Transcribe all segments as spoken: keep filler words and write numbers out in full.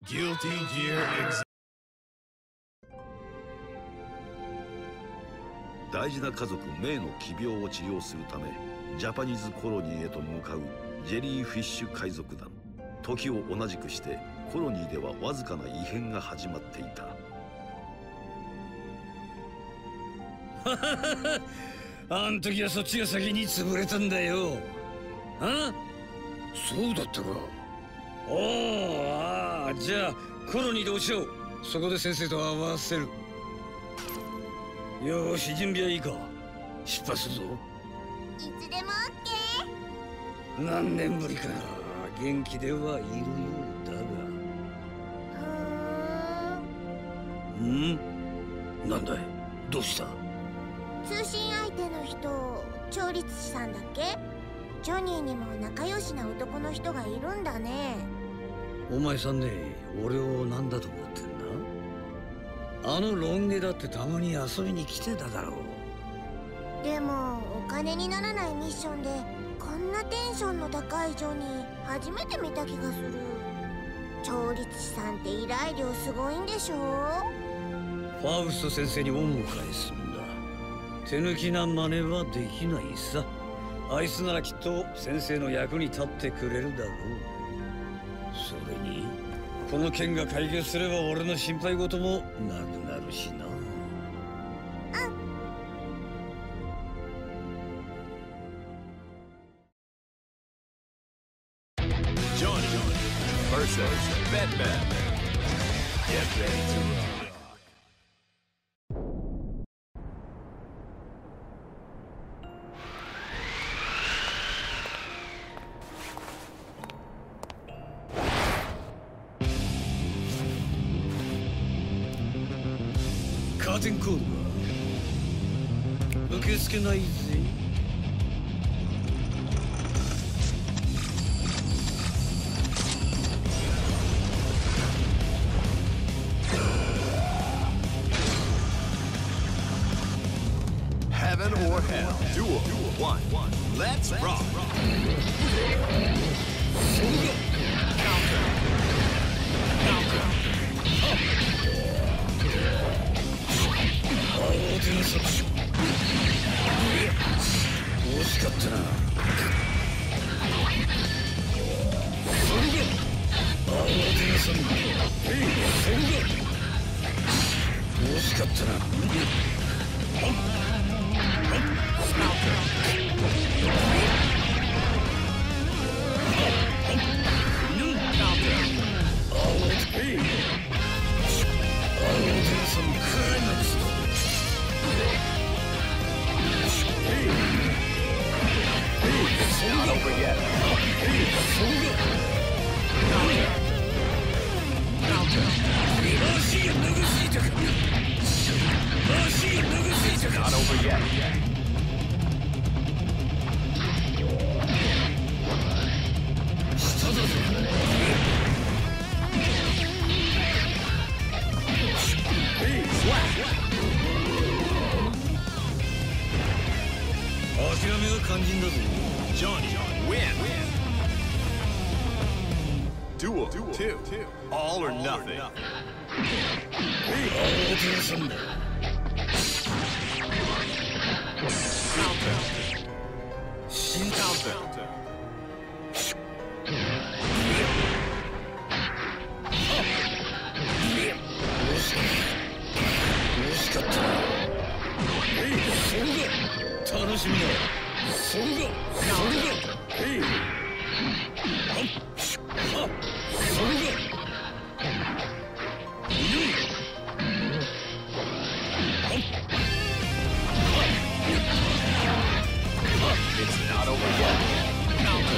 Guilty Gear Xrd。 大事な家族メイの奇病を治療するためジャパニーズコロニーへと向かうジェリーフィッシュ海賊団。時を同じくしてコロニーではわずかな異変が始まっていた。 あん時はそっちが先に潰れたんだよ。あ、そうだったか。おお、ああ、じゃあコロニーで落ちよう。そこで先生と合わせる。よーし、準備はいいか。出発するぞ。 いつでもオッケー。 何年ぶりかな。元気ではいるようだが。 ふーん。 ん？なんだい、どうした？ 通信相手の人、調律師さんだっけ？ジョニーにも仲良しな男の人がいるんだね。 お前さんね、俺を何だと思ってんだ？あのロン毛だってたまに遊びに来てただろう。 でもお金にならないミッションでこんなテンションの高いジョニー初めて見た気がする。調律師さんって依頼料すごいんでしょ？ ファウスト先生に恩を返すんだ。手抜きな真似はできないさ。あいつならきっと先生の役に立ってくれるだろう。それにこの件が解決すれば俺の心配事もなくなるしな。カーテンコールは受け付けないぜ。 Heaven or hell. Duel one. Let's rock. Counter. Counter. 惜しかったな。惜しかったな。 Not over yet. Not over yet. Johnny, win. Duel two. All or nothing. Counter. Counter. It's not over yet. Counter.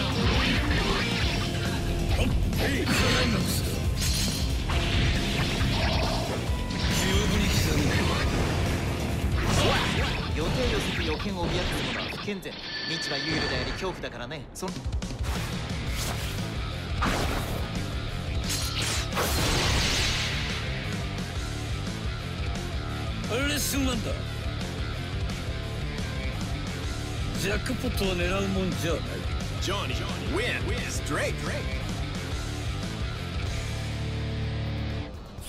Slap. 予定をする予見を脅かすのは不健全。未知は有利であり恐怖だからね。そんレッスンワンだ。ジャックポットを狙うもんじゃない。 Johnny, win. Straight.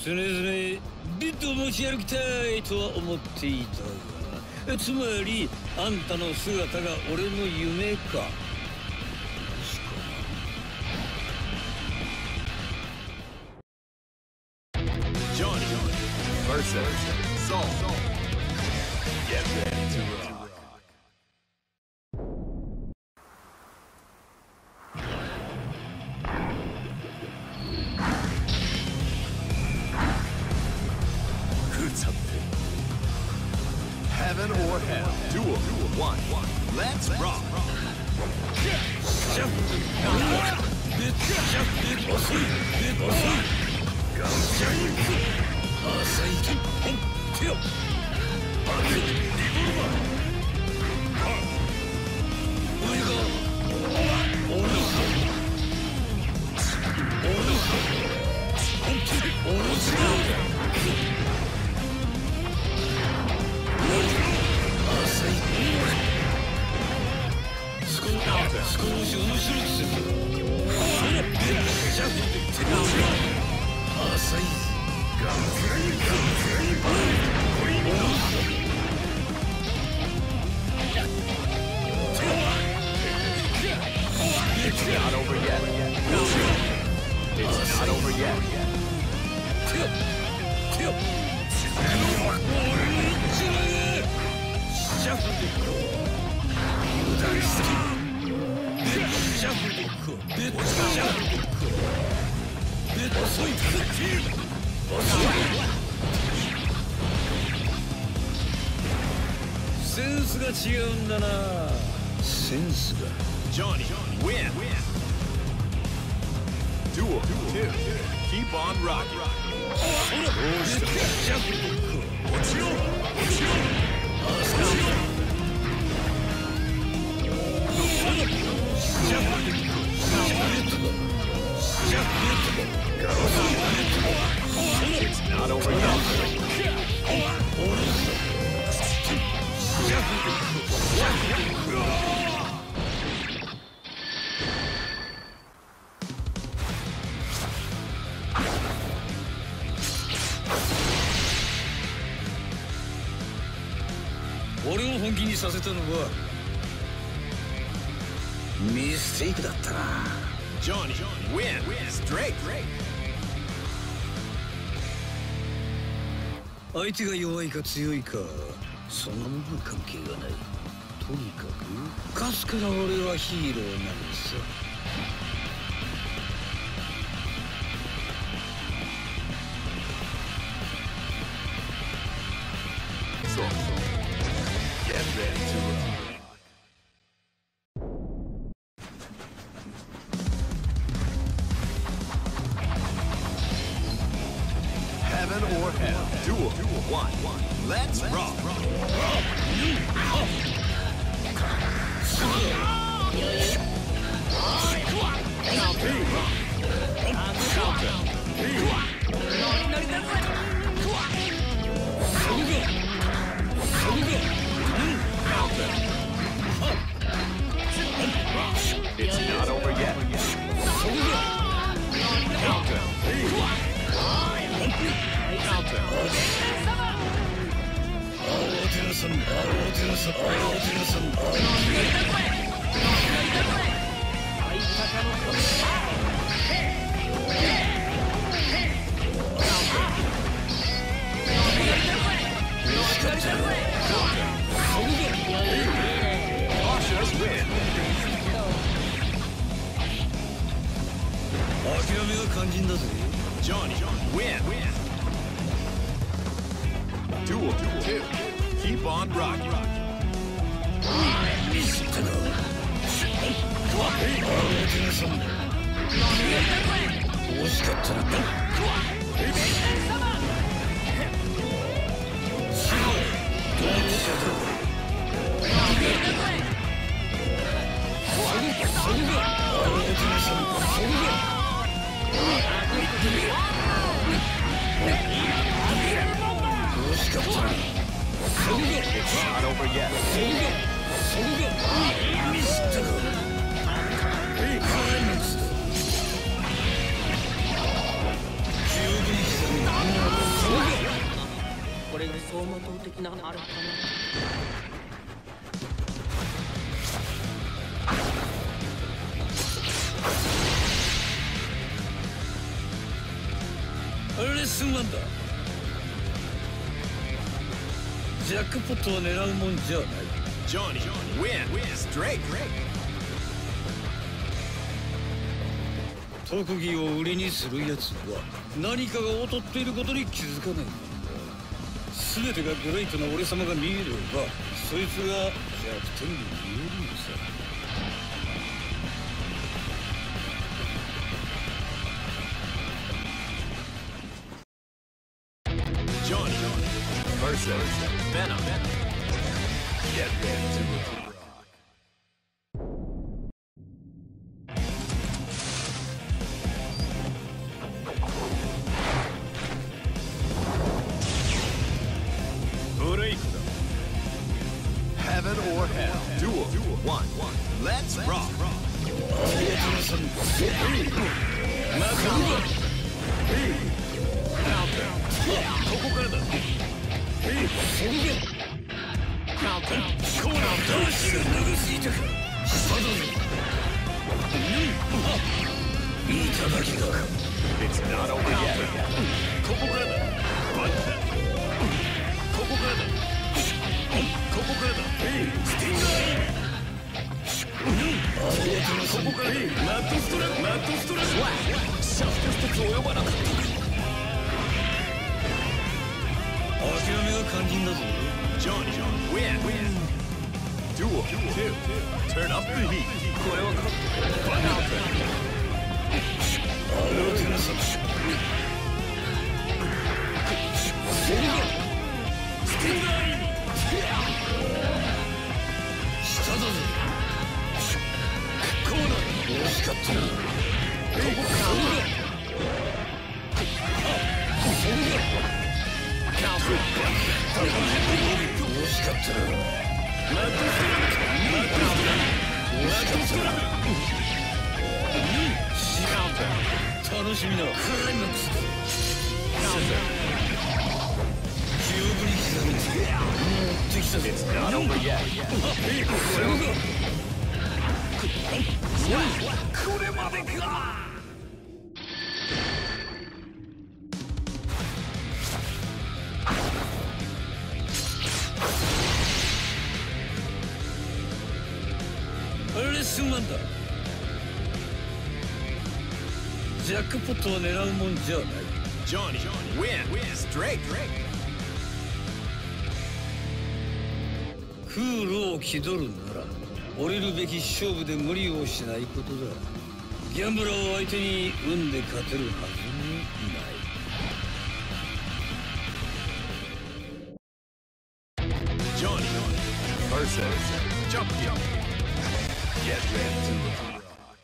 常々ビットを持ち歩きたいとは思っていたが、つまりあんたの姿が俺の夢か。 Johnny versus Soul. Get ready to rock. Heaven or hell. Duel. One. Let's rock. It's not over yet. It's not over yet. Johnny, win. Duel. Two. Keep on rocking. It's not over yet. Johnny, win. Straight. 相手が弱いか強いか、そんなものは関係がない。とにかくかすかな俺はヒーローなのさ。 So, get ready to rock. Heaven or hell. Duel. One. Let's rock. It's not over yet. Counter. Counter. Cautious win. Johnny, win. Duel. Two. Keep on rocking. It's not over yet. 動的なあれかな。 レッスンワンだ。ジャックポットを狙うもんじゃない。 Johnny, win, straight. 特技を売りにするやつは何かが劣っていることに気づかない。全てがグレートな俺様が見えればそいつが弱点に見えるのさ。 Johnny versus Venom. Get ready to rock. Heaven or hell. Duel. One. Let's rock. It's not over yet. Johnny, win. Duel. Two. Turn up the heat. It's not over yet. Listen, Wanda. ジャックポットを狙うもんじゃない。 Johnny, win, straight. クールを気取るなら降りるべき勝負で無理をしないことだ。ギャンブラーを相手に運で勝てるはずにない。 Johnny versus Jumpy. Get ready to rock.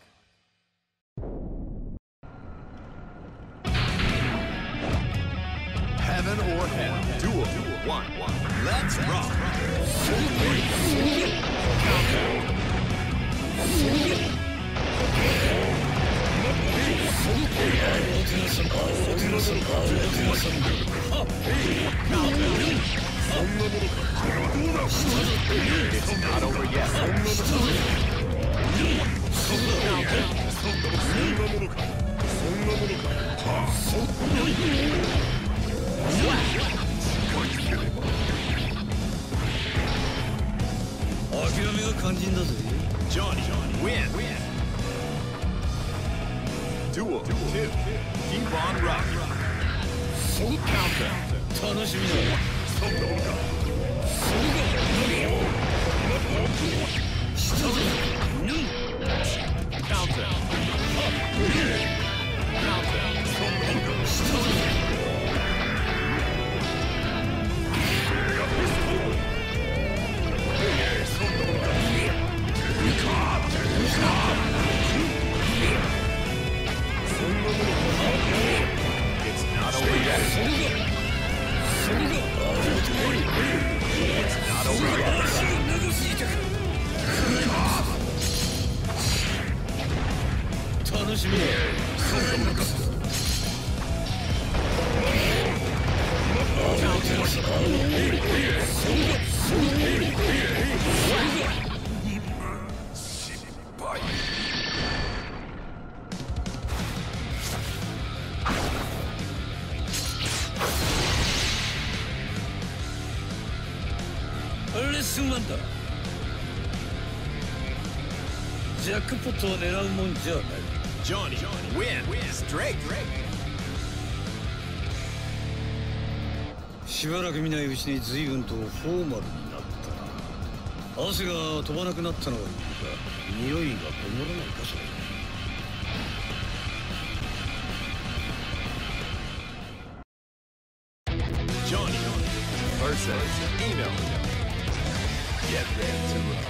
Heaven or hell. Duel. One. Let's rock. It's not over yet. Johnny, win. Duel. Two. Keep on rocking. Counter. Counter. It's not over yet. It's not over yet. Counter. ンワンだ。ジャックポットを狙うもんじゃない。 Johnny, win, straight. しばらく見ないうちに随分とフォーマルになったな。汗が飛ばなくなったのはいいが、匂いがこもらないかそれ。 Johnny versus Eno. Get ready to rock.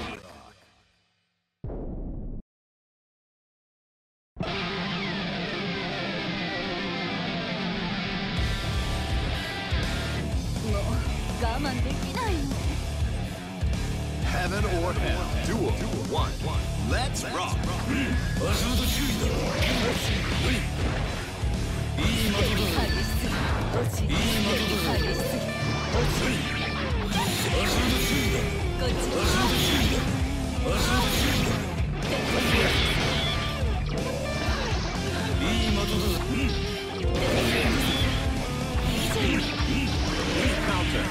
Heaven or hell, duel, one, let's rock. 足元注意だ。いい的だぞ。いい的だぞ。足元注意だ。足元注意だ。足元注意だ。いい的だぞ。 Counter.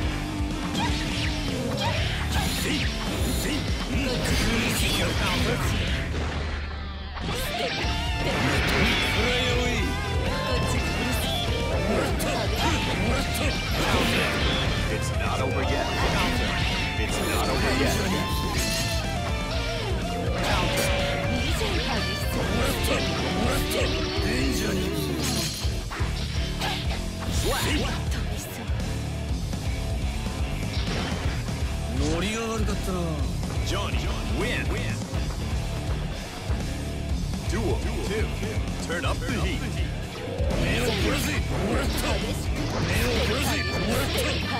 It's not over yet. Counter. It's not over yet. Counter. Slap. ノリが悪かったな。 Johnny, win. Duel, two. Turn up the heat. 目を凝らせ。もらった。目を凝らせ。もらった。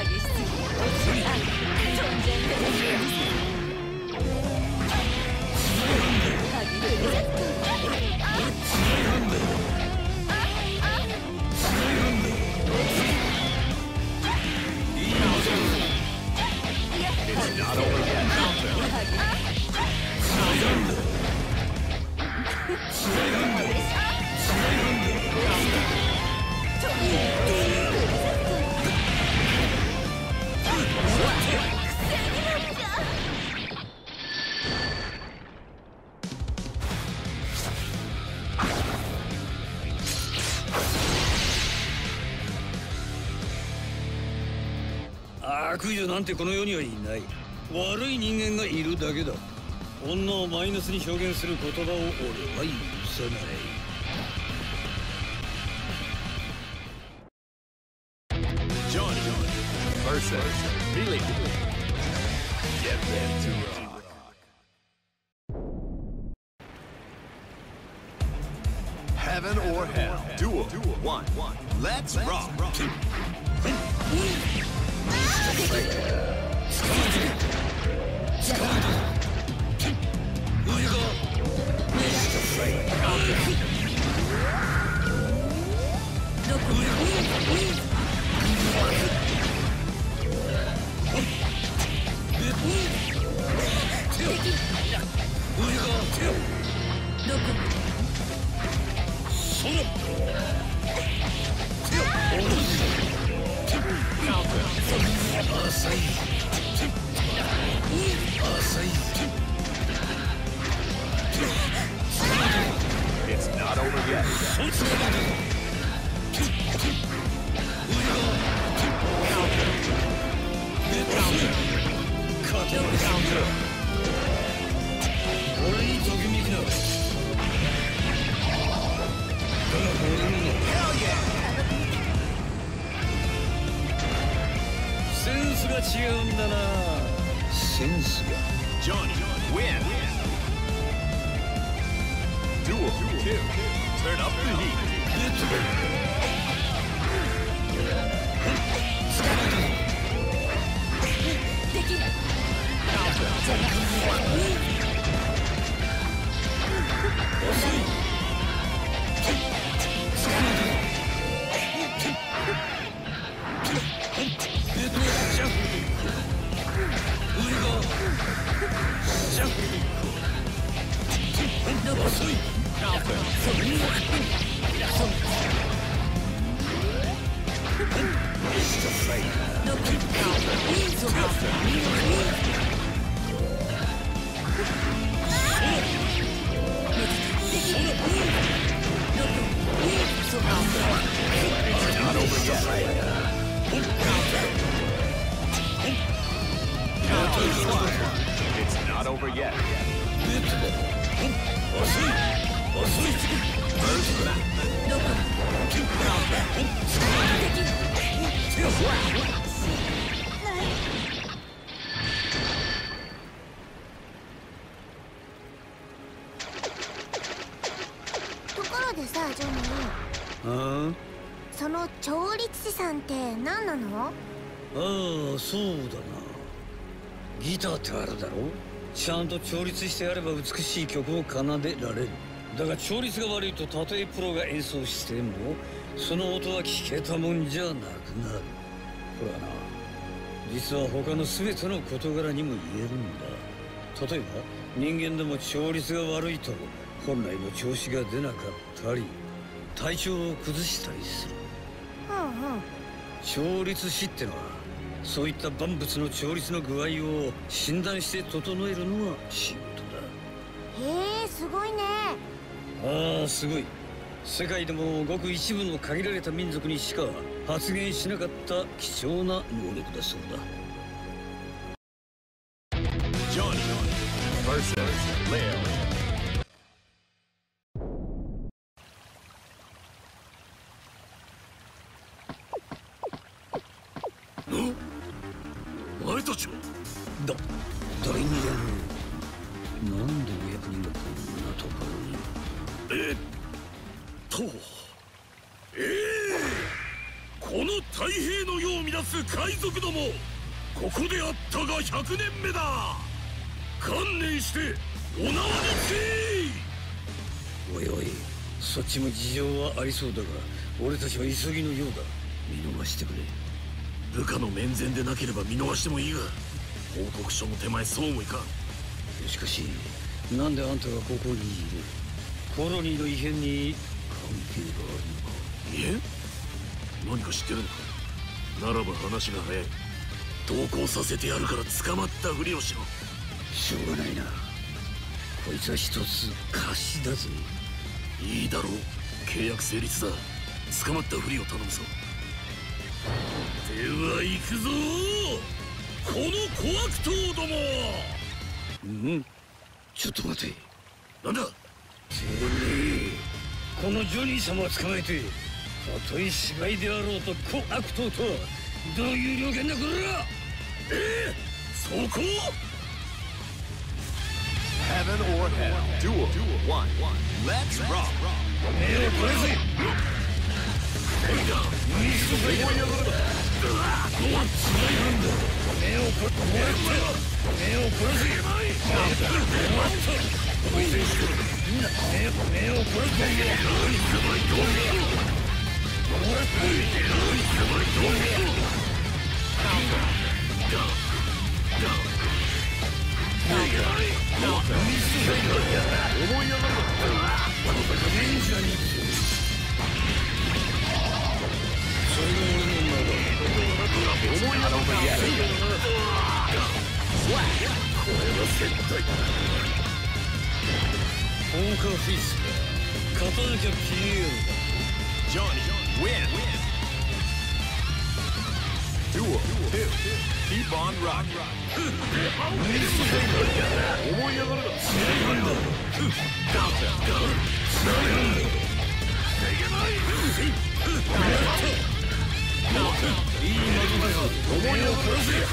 It's not over yet. Counter. Ah, 悪女なんてこの世にはいない。悪い人間がいるだけだ。女をマイナスに表現する言葉を俺は許さない。 Johnny versus Billy. Get ready to rock. Heaven or hell, duel, one, let's rock. It's not over yet. Counter. Counter. 俺にときめきな。だが俺にはセンスが違うんだな。センスが。 Johnny, win. Duel, two. Turn up the heat. Counter. ジョニー。 ああ、 その調律師さんって何なの？ ああ、そうだな。ギターってあるだろ。ちゃんと調律してやれば美しい曲を奏でられる。だが調律が悪いとたとえプロが演奏してもその音は聞けたもんじゃなくなる。これはな、実は他の全ての事柄にも言えるんだ。例えば人間でも調律が悪いと本来の調子が出なかったり体調を崩したりする。 うんうん。 調律師ってのはそういった万物の調律の具合を診断して整えるのが仕事だ。 へえ、すごいね。 ああ、すごい。世界でもごく一部の限られた民族にしか発言しなかった貴重な能力だそうだ。 Johnny versus Leo. お前たちはだ、第二連なんでお役人がこんなところに。 えっとええー、この太平の世を乱す海賊ども、ここであったがひゃくねんめだ。観念してお縄につい。 おいおい、そっちも事情はありそうだが俺たちは急ぎのようだ。見逃してくれ。 部下の面前でなければ見逃してもいいが、報告書の手前そうもいかん。 しかしなんであんたがここにいる？コロニーの異変に関係があるのか？ いえ、何か知ってるのか？ならば話が早い。同行させてやるから捕まったふりをしろ。 しょうがないな。こいつは一つ貸しだぜ。 いいだろう、契約成立だ。捕まったふりを頼むぞ。では行くぞこの小悪党ども。 うん、ちょっと待て。 なんだ？ てめえ、このジョニー様を捕まえてたとえ芝居であろうと小悪党とはどういう了見だこら。 ええ、そこ Heaven or hell. Duel. One. Let's rock. 目をこらせ。ミストファイヤー。どっちがいるんだ。目をこらせ。目をこらせ。おい選手、目をこらせ。ポーカーフェイスが勝たなきゃ消える。 Johnny win. Duel. Two. Keep on rocking. 思い上がるな。 いい窓だぞ。思いを殺せ。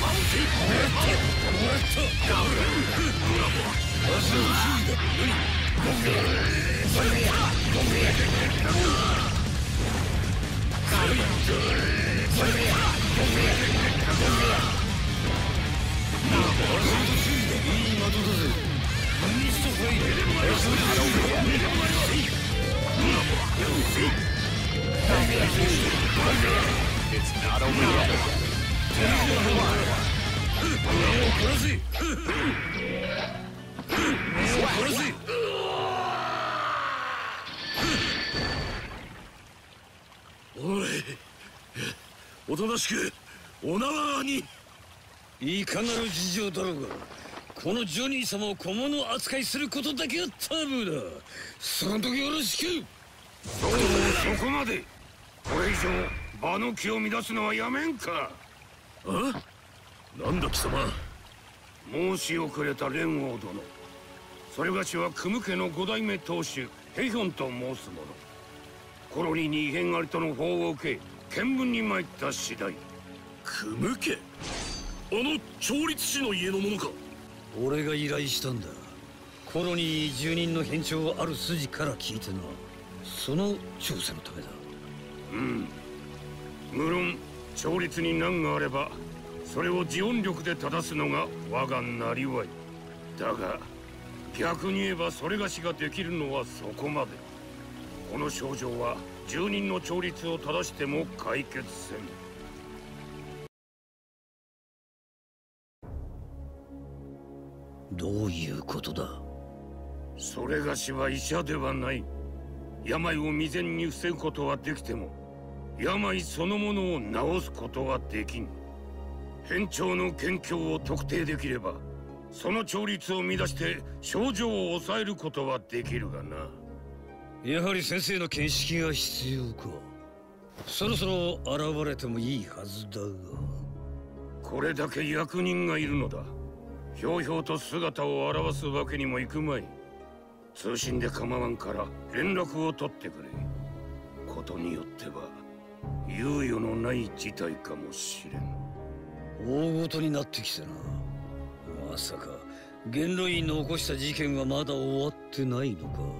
It's not over yet. おい、おとなしくお縄に。 いかなる事情だろうがこのジョニー様を小物扱いすることだけはタブーだ。その時よろしく。 どうもそこまで。これ以上場の気を乱すのはやめんか。 あ？なんだ貴様。 申し遅れた連王殿。それがしはクム家の五代目当主ヘヒョンと申す者。コロニーに異変ありとの報を受け見聞に参った次第。 クム家？あの調律師の家の者か？ 俺が依頼したんだ。コロニー住人の変調がある筋から聞いてな。 その調査のためだ。 うん。無論調律に難があればそれを自音力で正すのが我がなりわいだが、逆に言えばそれがしができるのはそこまで。この症状は住人の調律を正しても解決せん。 どういうことだ？ それがしは医者ではない。病を未然に防ぐことはできても病そのものを治すことはできん。変調の元凶を特定できればその調律を乱して症状を抑えることはできるがな。 やはり先生の見識が必要か。そろそろ現れてもいいはずだが。 これだけ役人がいるのだ。ひょうひょうと姿を現すわけにもいくまい。通信で構わんから連絡を取ってくれ。ことによっては猶予のない事態かもしれん。 大ごとになってきたな。まさか元老院の起こした事件はまだ終わってないのか。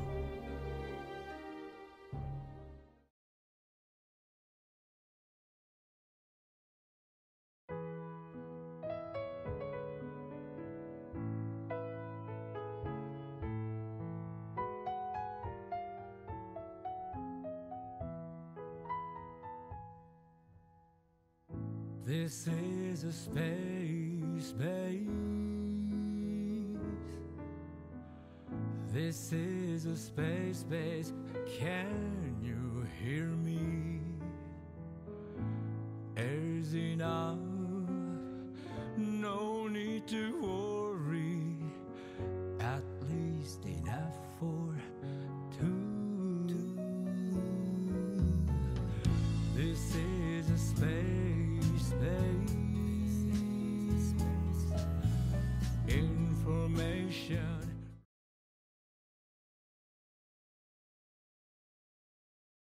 This is a space base. This is a space base. Can you hear me?